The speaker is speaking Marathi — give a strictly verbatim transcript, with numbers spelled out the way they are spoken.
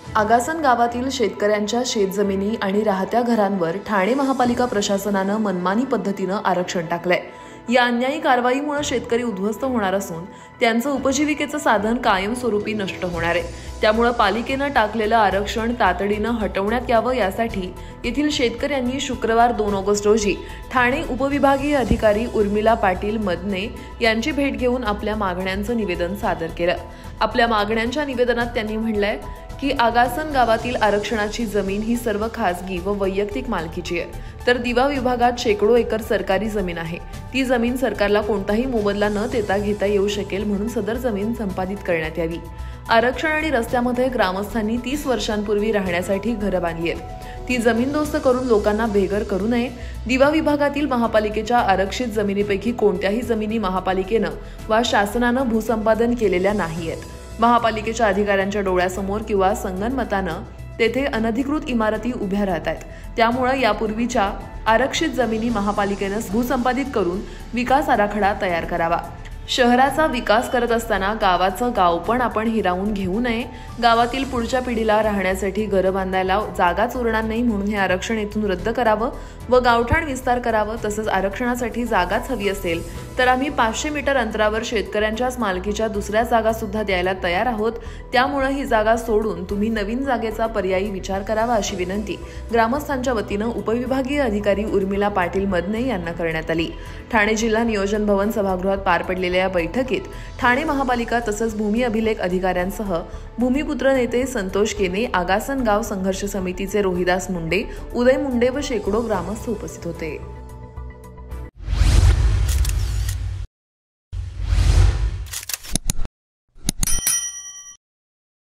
आगासन गावातील शेतकऱ्यांच्या शेतजमिनी आणि राहत्या घरांवर ठाणे महापालिका प्रशासनानं मनमानी पद्धतीनं आरक्षण टाकलंय। या अन्यायी कारवाईमुळे शेतकरी उद्ध्वस्त होणार असून त्यांचं उपजीविकेचं साधन कायमस्वरूपी नष्ट होणार आहे। त्यामुळे पालिकेनं टाकलेलं आरक्षण तातडीनं हटवण्यात यावं यासाठी येथील शेतकऱ्यांनी शुक्रवार दोन ऑगस्ट रोजी ठाणे उपविभागीय अधिकारी उर्मिला पाटील मदने यांची भेट घेऊन आपल्या मागण्यांचं निवेदन सादर केलं। आपल्या मागण्यांच्या निवेदनात त्यांनी म्हटलंय की आगासन गावातील आरक्षणाची जमीन ही सर्व खासगी व वैयक्तिक मालकीची आहे, तर दिवा विभागात शेकडो एकर सरकारी जमीन आहे। ती जमीन सरकारला कोणताही मोबदला न देता घेता येऊ शकेल, म्हणून सदर जमीन संपादित करण्यात यावी। आरक्षण आणि रस्त्यामध्ये ग्रामस्थांनी तीस वर्षांपूर्वी राहण्यासाठी घरं बांधली आहेत, ती जमीनदोस्त करून लोकांना बेघर करू नये। दिवा विभागातील महापालिकेच्या आरक्षित जमिनीपैकी कोणत्याही जमिनी महापालिकेनं वा शासनानं भूसंपादन केलेल्या नाहीयेत। महापालिकेच्या अधिकाऱ्यांच्या डोळ्यासमोर किंवा संगनमतानं तेथे अनधिकृत इमारती उभ्या राहत आहेत। त्यामुळे यापूर्वीच्या आरक्षित जमिनी महापालिकेनं भूसंपादित करून विकास आराखडा तयार करावा। शहराचा विकास करत असताना गावाचं गावपण आपण हिरावून घेऊ नये। गावातील पुढच्या पिढीला राहण्यासाठी घरं बांधायला जागाच उरणार नाही, म्हणून हे आरक्षण येथून रद्द करावं व गावठाण विस्तार करावं। तसंच आरक्षणासाठी जागाच हवी असेल तर आम्ही पाचशे मीटर अंतरावर शेतकऱ्यांच्याच मालकीच्या दुसऱ्या जागा सुद्धा द्यायला तयार आहोत। त्यामुळे ही जागा सोडून तुम्ही नवीन जागेचा पर्यायी विचार करावा, अशी विनंती ग्रामस्थांच्या वतीनं उपविभागीय अधिकारी उर्मिला पाटील मदने यांना करण्यात आली। ठाणे जिल्हा नियोजन भवन सभागृहात पार पडलेल्या या बैठकीत ठाणे महापालिका तसंच भूमी अभिलेख अधिकाऱ्यांसह भूमिपुत्र नेते संतोष केने, आगासन गाव संघर्ष समितीचे रोहिदास मुंडे, उदय मुंडे व शेकडो ग्रामस्थ उपस्थित होते।